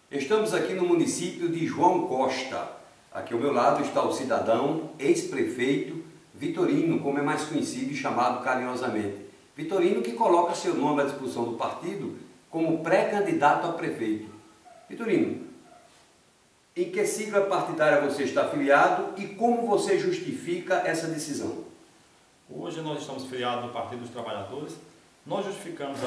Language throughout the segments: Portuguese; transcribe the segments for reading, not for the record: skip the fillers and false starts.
Estamos aqui no município de João Costa. Aqui ao meu lado está o cidadão, ex-prefeito Vitorino, como é mais conhecido e chamado carinhosamente. Vitorino, que coloca seu nome à disposição do partido como pré-candidato a prefeito. Vitorino, em que sigla partidária você está afiliado e como você justifica essa decisão? Hoje nós estamos filiados no Partido dos Trabalhadores. Nós justificamos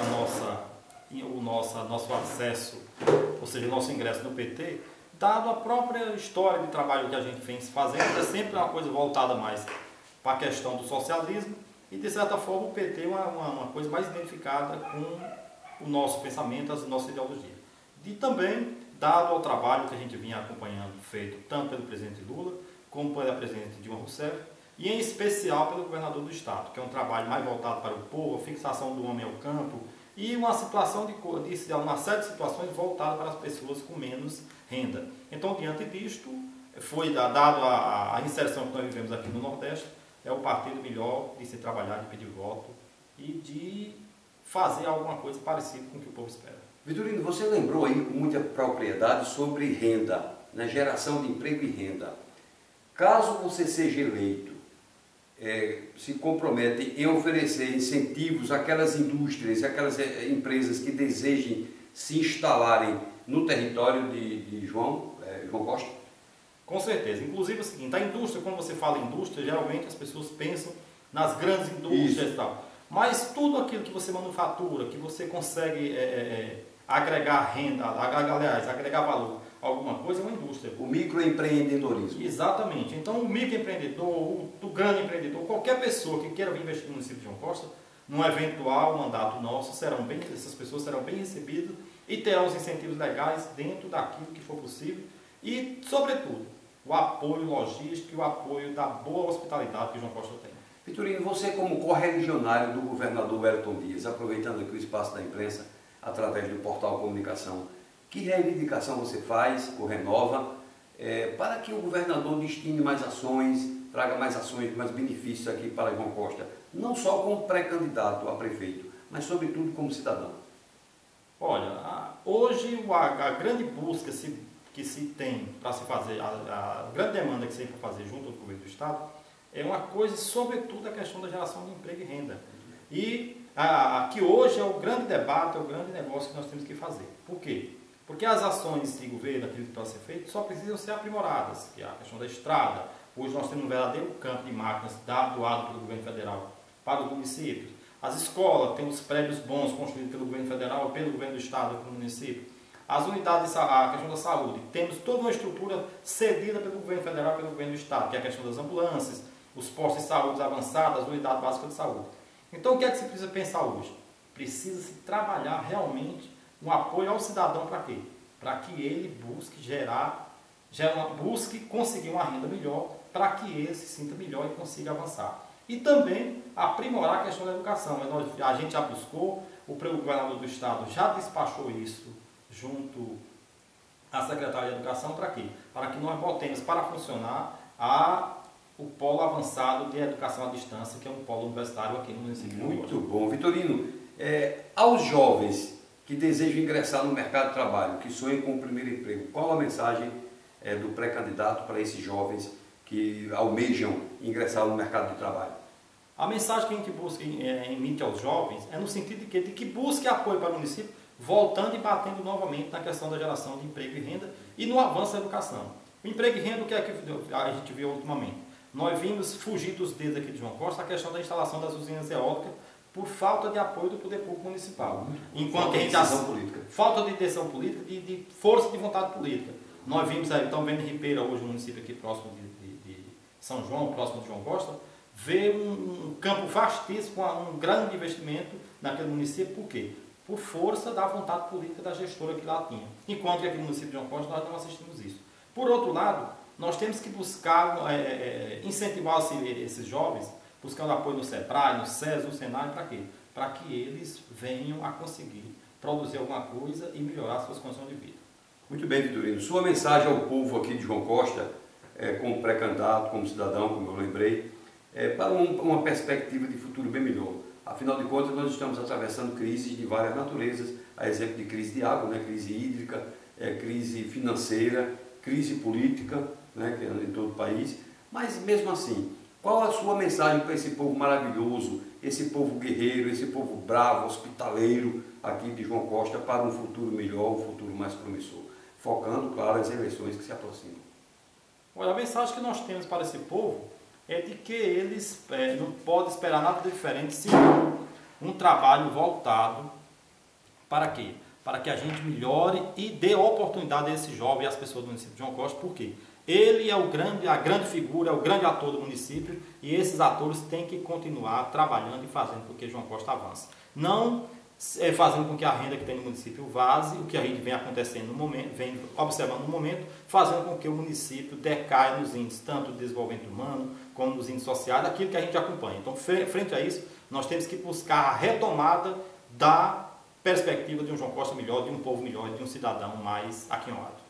nosso acesso, ou seja, o nosso ingresso no PT, dado a própria história de trabalho que a gente vem fazendo, é sempre uma coisa voltada mais para a questão do socialismo e, de certa forma, o PT é uma coisa mais identificada com o nosso pensamento, a nossa ideologia. E também, dado ao trabalho que a gente vinha acompanhando, feito tanto pelo presidente Lula, como pela presidente Dilma Rousseff, e em especial pelo governador do estado, que é um trabalho mais voltado para o povo, a fixação do homem ao campo, e uma situação uma série de situações voltadas para as pessoas com menos renda. Então, diante disto, foi dado a inserção que nós vivemos aqui no Nordeste, é o partido melhor de se trabalhar, de pedir voto e de fazer alguma coisa parecida com o que o povo espera. Vitorino, você lembrou aí com muita propriedade sobre renda, né, geração de emprego e renda. Caso você seja eleito, se compromete em oferecer incentivos àquelas indústrias, àquelas empresas que desejem se instalarem no território de João Costa? Com certeza. Inclusive é o seguinte, a indústria, quando você fala indústria, geralmente as pessoas pensam nas grandes indústrias e tal. Mas tudo aquilo que você manufatura, que você consegue agregar renda, agregar valor a alguma coisa, é uma indústria. O microempreendedorismo. Exatamente. Então o microempreendedor, o grande empreendedor, qualquer pessoa que queira vir investir no município de João Costa, num eventual mandato nosso, essas pessoas serão bem recebidas e terão os incentivos legais dentro daquilo que for possível e, sobretudo, o apoio logístico e o apoio da boa hospitalidade que João Costa tem. Vitorino, você como correligionário do governador Wellington Dias, aproveitando aqui o espaço da imprensa, através do portal Comunicação, que reivindicação você faz ou renova para que o governador destine mais ações, traga mais ações, mais benefícios aqui para João Costa, não só como pré-candidato a prefeito, mas sobretudo como cidadão? Olha, hoje a grande busca que se tem para se fazer, a grande demanda que se tem para fazer junto ao governo do Estado, é uma coisa, sobretudo, a questão da geração de emprego e renda. E que hoje é o grande debate, é o grande negócio que nós temos que fazer. Por quê? Porque as ações de governo, aquilo que pode ser feito, só precisam ser aprimoradas, que é a questão da estrada. Hoje nós temos um verdadeiro campo de máquinas doado pelo governo federal para os municípios. As escolas, temos prédios bons construídos pelo governo federal, pelo governo do estado, pelo município. As unidades, a questão da saúde, temos toda uma estrutura cedida pelo governo federal e pelo governo do estado, que é a questão das ambulâncias, os postos de saúde avançados, as unidades básicas de saúde. Então o que é que se precisa pensar hoje? Precisa-se trabalhar realmente um apoio ao cidadão para quê? Para que ele busque conseguir uma renda melhor, para que ele se sinta melhor e consiga avançar. E também aprimorar a questão da educação. A gente já buscou, o governador do estado já despachou isso junto à Secretaria de Educação, para quê? Para que nós botemos para funcionar o polo avançado de educação à distância, que é um polo universitário aqui no município. Muito bom. Vitorino, aos jovens que desejam ingressar no mercado de trabalho, que sonham com o primeiro emprego, qual a mensagem do pré-candidato para esses jovens que almejam ingressar no mercado de trabalho? A mensagem que a gente busca emite aos jovens é no sentido de que busque apoio para o município, voltando e batendo novamente na questão da geração de emprego e renda e no avanço da educação. O emprego e renda, o que é que a gente viu ultimamente? Nós vimos fugir dos dedos aqui de João Costa a questão da instalação das usinas eólicas por falta de apoio do poder público municipal. Enquanto falta de decisão política, de força de vontade política. Nós vimos aí, estamos vendo em Ribeira, hoje um município aqui próximo de São João, próximo de João Costa, ver um campo vastíssimo com um grande investimento naquele município. Por quê? Por força da vontade política da gestora que lá tinha. Enquanto que aqui no município de João Costa nós não assistimos isso. Por outro lado, nós temos que buscar incentivar esses jovens, buscando apoio no SEBRAE, no SES, no SENAI, para quê? Para que eles venham a conseguir produzir alguma coisa e melhorar suas condições de vida. Muito bem, Vitorino. Sua mensagem ao povo aqui de João Costa, como pré-candidato, como cidadão, como eu lembrei, para uma perspectiva de futuro bem melhor. Afinal de contas, nós estamos atravessando crises de várias naturezas, a exemplo de crise de água, né, crise hídrica, crise financeira, crise política, né, que é em todo o país. Mas mesmo assim, qual a sua mensagem para esse povo maravilhoso, esse povo guerreiro, esse povo bravo, hospitaleiro aqui de João Costa para um futuro melhor, um futuro mais promissor? Focando, claro, as eleições que se aproximam. Olha, a mensagem que nós temos para esse povo é de que eles não podem esperar nada diferente senão um trabalho voltado para quê? Para que a gente melhore e dê oportunidade a esse jovem e às pessoas do município de João Costa. Por quê? Ele é a grande figura, é o grande ator do município e esses atores têm que continuar trabalhando e fazendo com que João Costa avance. Não fazendo com que a renda que tem no município vaze, o que a gente vem acontecendo no momento, vem observando no momento, fazendo com que o município decaia nos índices, tanto de desenvolvimento humano, como nos índices sociais, daquilo que a gente acompanha. Então, frente a isso, nós temos que buscar a retomada da perspectiva de um João Costa melhor, de um povo melhor, de um cidadão mais aquinhoado.